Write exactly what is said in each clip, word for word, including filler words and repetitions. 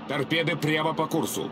Торпеды прямо по курсу.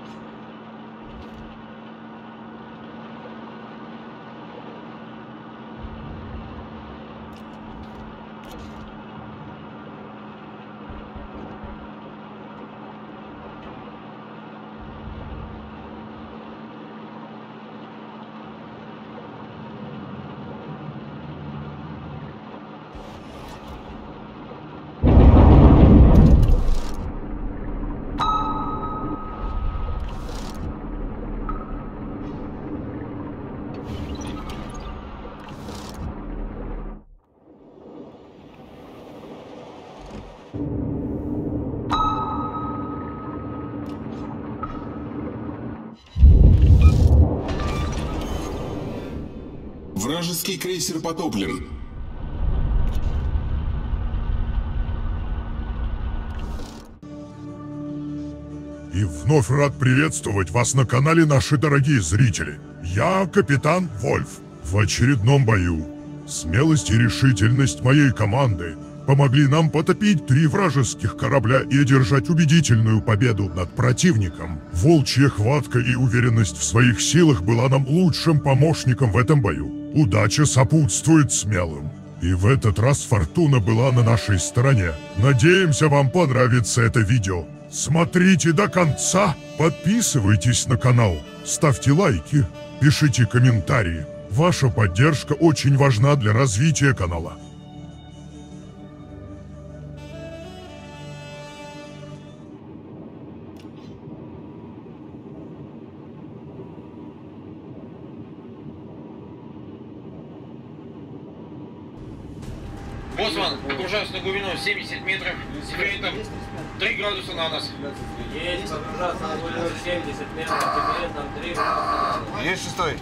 Вражеский крейсер потоплен. И вновь рад приветствовать вас на канале, наши дорогие зрители. Я капитан Вольф. В очередном бою смелость и решительность моей команды помогли нам потопить три вражеских корабля и одержать убедительную победу над противником. Волчья хватка и уверенность в своих силах была нам лучшим помощником в этом бою. Удача сопутствует смелым. И в этот раз фортуна была на нашей стороне. Надеемся, вам понравится это видео. Смотрите до конца, подписывайтесь на канал, ставьте лайки, пишите комментарии. Ваша поддержка очень важна для развития канала. Боцман, погружаюсь на глубину семьдесят метров, секретом три градуса на нас. Есть, погружаться на глубину семьдесят метров, секретом три градуса на нас. Есть шестой.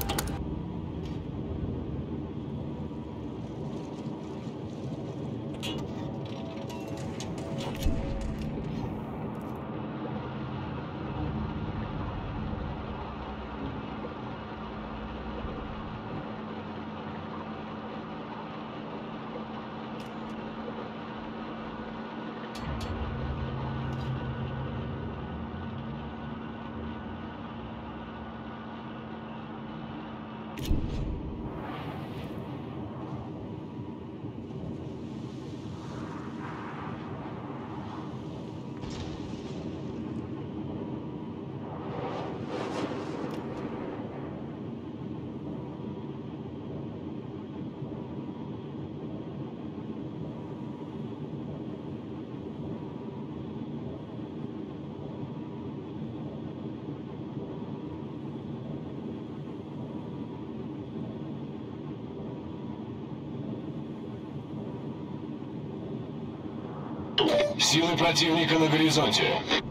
Силы противника на горизонте.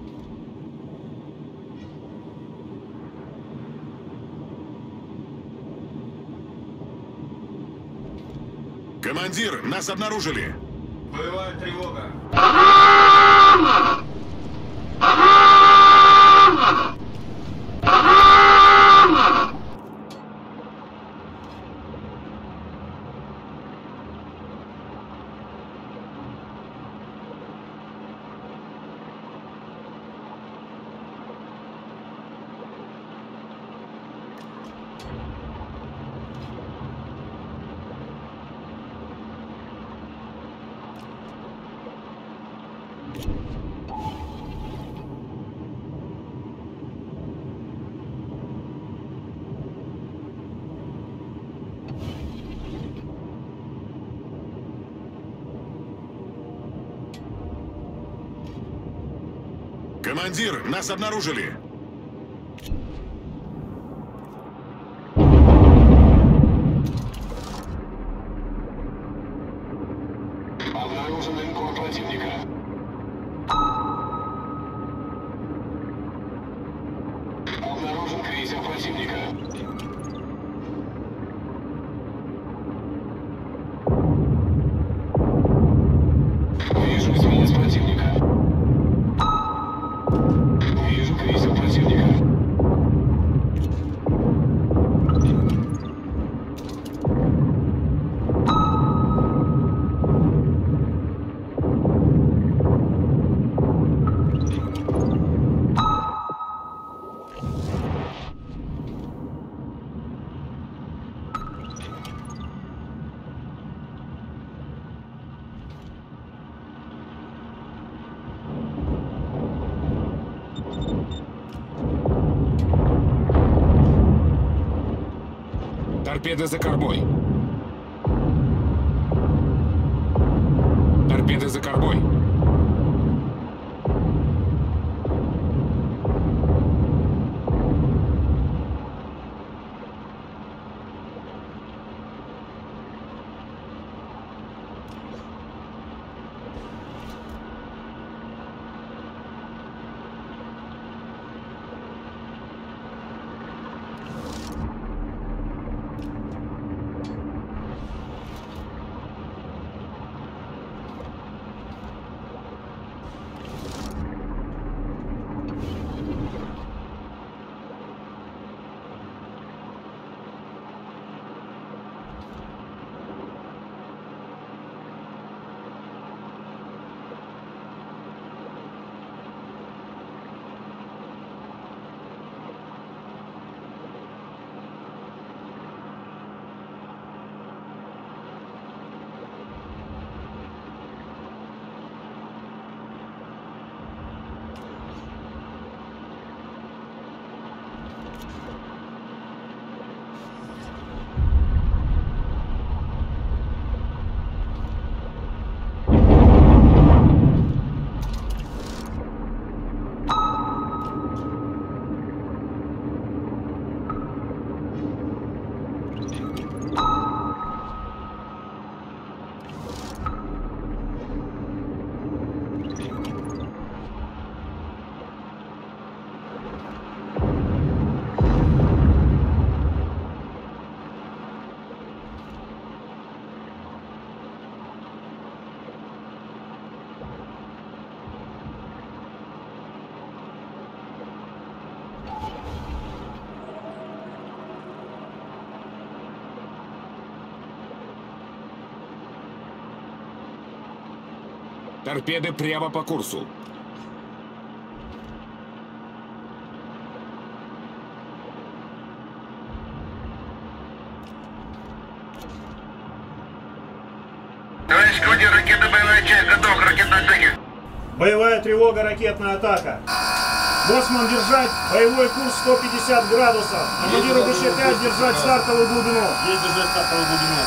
Командир, нас обнаружили. Боевая тревога. Командир, нас обнаружили. Обнаружен линкор противника. Обнаружен крейсер противника. Вижу эсминец противника. Вижу крейсер противника. Торпеды за кормой. Торпеды за кормой. Торпеды прямо по курсу. Товарищ командир, ракета боевая часть, готов к ракетной атаке. Боевая тревога, ракетная атака. Боцман держать боевой курс сто пятьдесят градусов. Командиру Б Щ пять держать стартовую глубину. Есть держать стартовую глубину.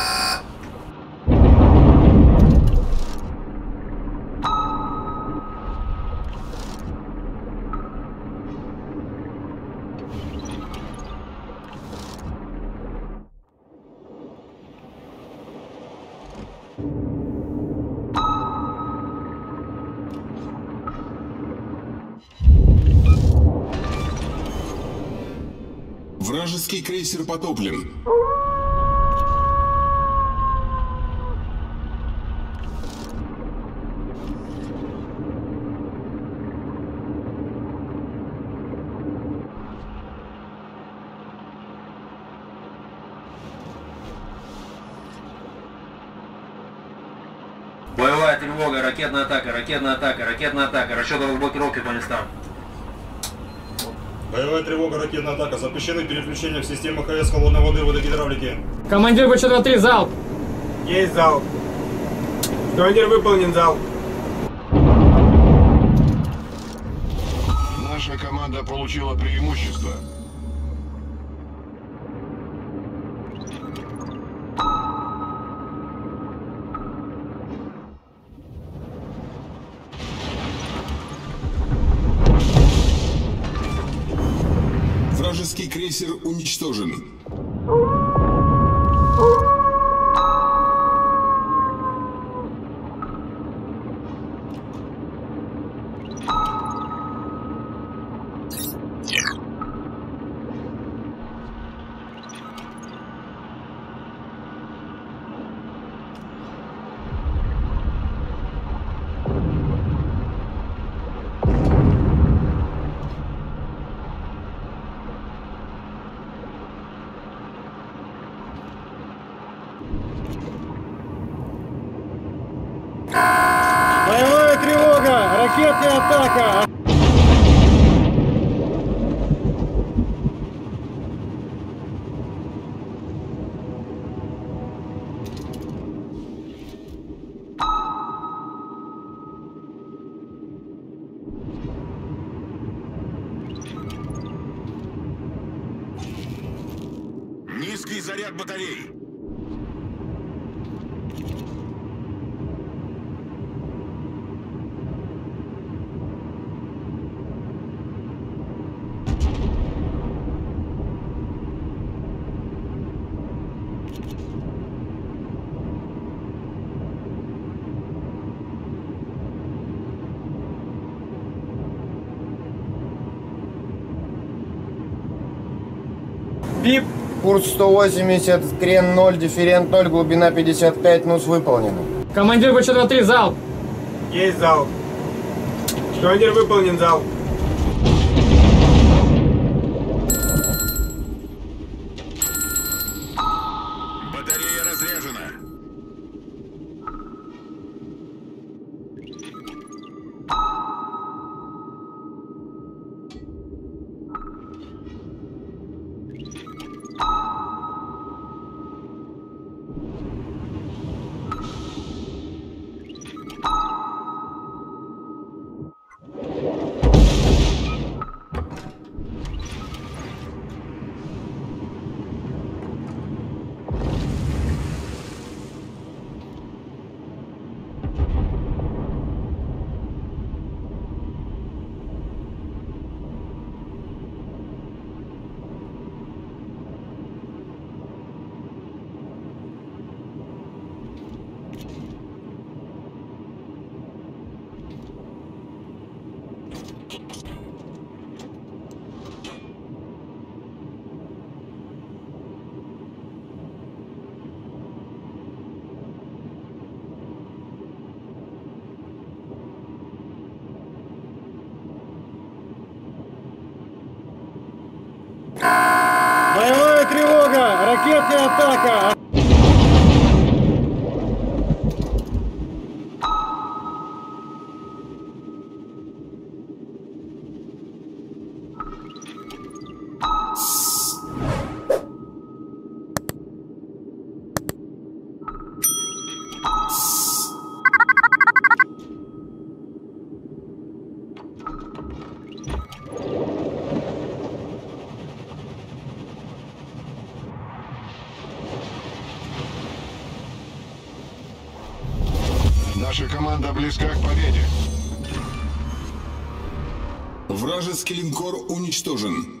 Вражеский крейсер потоплен. Боевая тревога, ракетная атака, ракетная атака, ракетная атака, расчетовых блокировки по местам. Боевая тревога, ракетная атака. Запрещены переключения в системах АЭС холодной воды, водогидравлики. Командир Б Щ два три, залп. Есть залп. Командир, выполнен залп. Наша команда получила преимущество. Вражеский крейсер уничтожен. Боевая тревога, ракетная атака. Низкий заряд батарей. Бип. Курс сто восемьдесят, крен ноль, дифферент ноль, глубина пятьдесят пять, нус выполнен. Командир вэ четыре три, залп. Есть залп. Командир выполнен залп. Батарея разряжена. Боевая тревога! Ракетная атака! Наша команда близка к победе. Вражеский линкор уничтожен.